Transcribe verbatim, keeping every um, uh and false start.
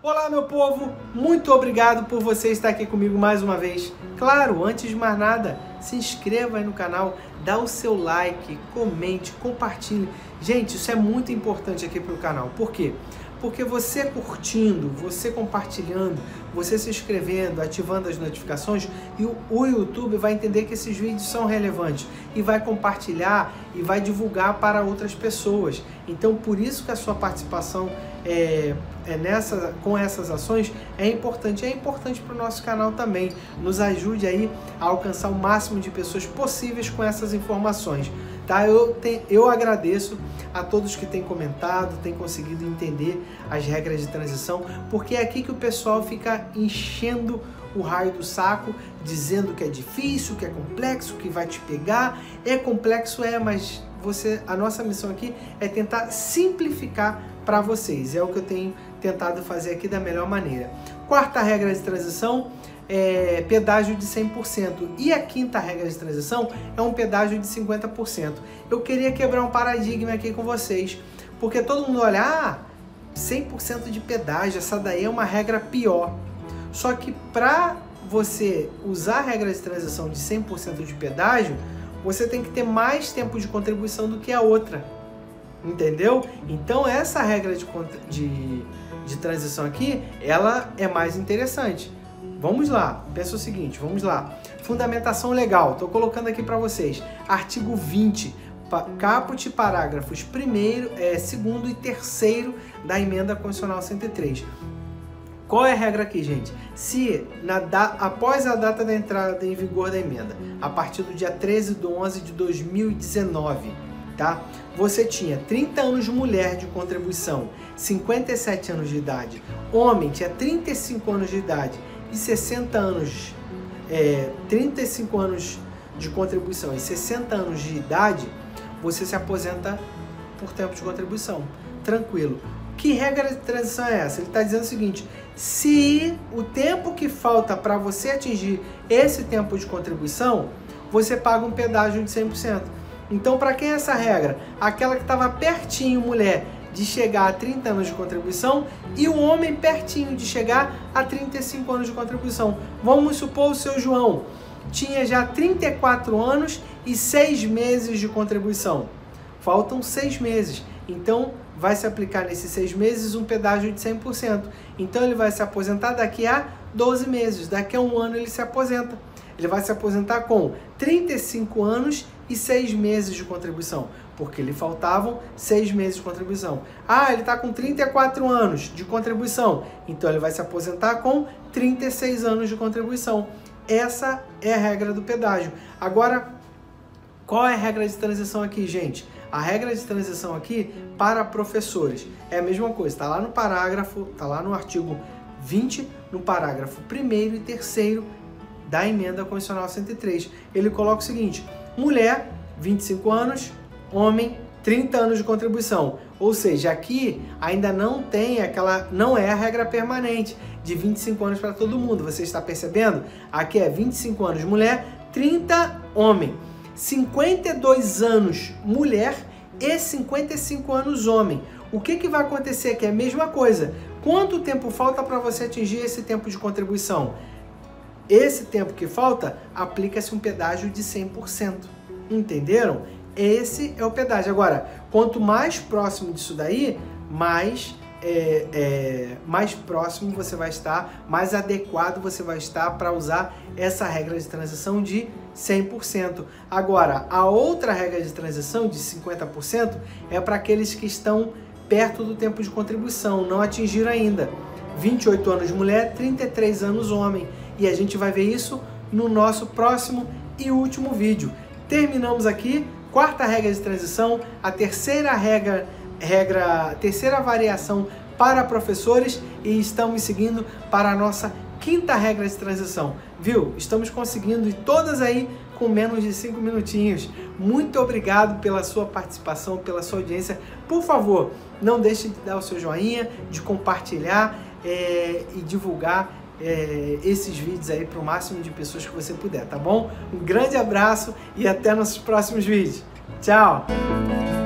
Olá, meu povo, muito obrigado por você estar aqui comigo mais uma vez. Claro, antes de mais nada, se inscreva aí no canal, dá o seu like, comente, compartilhe. Gente, isso é muito importante aqui para o canal. Por quê? Porque você curtindo, você compartilhando, você se inscrevendo, ativando as notificações, e o, o YouTube vai entender que esses vídeos são relevantes e vai compartilhar e vai divulgar para outras pessoas. Então, por isso que a sua participação é, é nessa, com essas ações é importante. É importante para o nosso canal também. Nos ajude aí a alcançar o máximo de pessoas possíveis com essas informações. Tá? Eu, te, eu agradeço a todos que têm comentado, têm conseguido entender as regras de transição, porque é aqui que o pessoal fica enchendo o raio do saco, dizendo que é difícil, que é complexo, que vai te pegar. É complexo, é, mas você, a nossa missão aqui é tentar simplificar para vocês. É o que eu tenho tentado fazer aqui da melhor maneira. Quarta regra de transição é pedágio de cem por cento. E a quinta regra de transição é um pedágio de cinquenta por cento. Eu queria quebrar um paradigma aqui com vocês, porque todo mundo olha, ah, cem por cento de pedágio, essa daí é uma regra pior. Só que para você usar a regra de transição de cem por cento de pedágio, você tem que ter mais tempo de contribuição do que a outra. Entendeu? Então essa regra de, de, de transição aqui, ela é mais interessante. Vamos lá, pensa o seguinte, vamos lá. Fundamentação legal, estou colocando aqui para vocês. Artigo vinte, caput parágrafos primeiro, é, segundo e terceiro da emenda constitucional cento e três. Qual é a regra aqui, gente? Se na da, após a data da entrada em vigor da emenda, a partir do dia treze de onze de dois mil e dezenove, tá? Você tinha trinta anos de mulher de contribuição, cinquenta e sete anos de idade, homem tinha trinta e cinco anos de idade e sessenta anos, é, trinta e cinco anos de contribuição e sessenta anos de idade, você se aposenta por tempo de contribuição. Tranquilo. Que regra de transição é essa? Ele está dizendo o seguinte, se o tempo que falta para você atingir esse tempo de contribuição, você paga um pedágio de cem por cento. Então, para quem é essa regra? Aquela que estava pertinho, mulher, de chegar a trinta anos de contribuição e o homem pertinho de chegar a trinta e cinco anos de contribuição. Vamos supor o seu João tinha já trinta e quatro anos e seis meses de contribuição. Faltam seis meses. Então, vai se aplicar nesses seis meses um pedágio de cem por cento. Então, ele vai se aposentar daqui a doze meses. Daqui a um ano ele se aposenta. Ele vai se aposentar com trinta e cinco anos e seis meses de contribuição, porque lhe faltavam seis meses de contribuição. Ah, ele está com trinta e quatro anos de contribuição, então ele vai se aposentar com trinta e seis anos de contribuição. Essa é a regra do pedágio. Agora, qual é a regra de transição aqui, gente? A regra de transição aqui para professores é a mesma coisa, está lá no parágrafo, está lá no artigo vinte, no parágrafo primeiro e terceiro da emenda constitucional cento e três. Ele coloca o seguinte, mulher, vinte e cinco anos, homem, trinta anos de contribuição. Ou seja, aqui ainda não tem aquela, não é a regra permanente de vinte e cinco anos para todo mundo. Você está percebendo? Aqui é vinte e cinco anos mulher, trinta homem, cinquenta e dois anos mulher e cinquenta e cinco anos homem. O que que vai acontecer aqui? É a mesma coisa. Quanto tempo falta para você atingir esse tempo de contribuição? Esse tempo que falta, aplica-se um pedágio de cem por cento. Entenderam? Esse é o pedágio. Agora, quanto mais próximo disso daí, mais, é, é, mais próximo você vai estar, mais adequado você vai estar para usar essa regra de transição de cem por cento. Agora, a outra regra de transição de cinquenta por cento é para aqueles que estão perto do tempo de contribuição, não atingiram ainda. vinte e oito anos mulher, trinta e três anos homem. E a gente vai ver isso no nosso próximo e último vídeo. Terminamos aqui, quarta regra de transição, a terceira regra, regra, a terceira variação para professores e estamos seguindo para a nossa quinta regra de transição. Viu? Estamos conseguindo e todas aí com menos de cinco minutinhos. Muito obrigado pela sua participação, pela sua audiência. Por favor, não deixe de dar o seu joinha, de compartilhar é, e divulgar É, esses vídeos aí para o máximo de pessoas que você puder, tá bom? Um grande abraço e até nossos próximos vídeos. Tchau!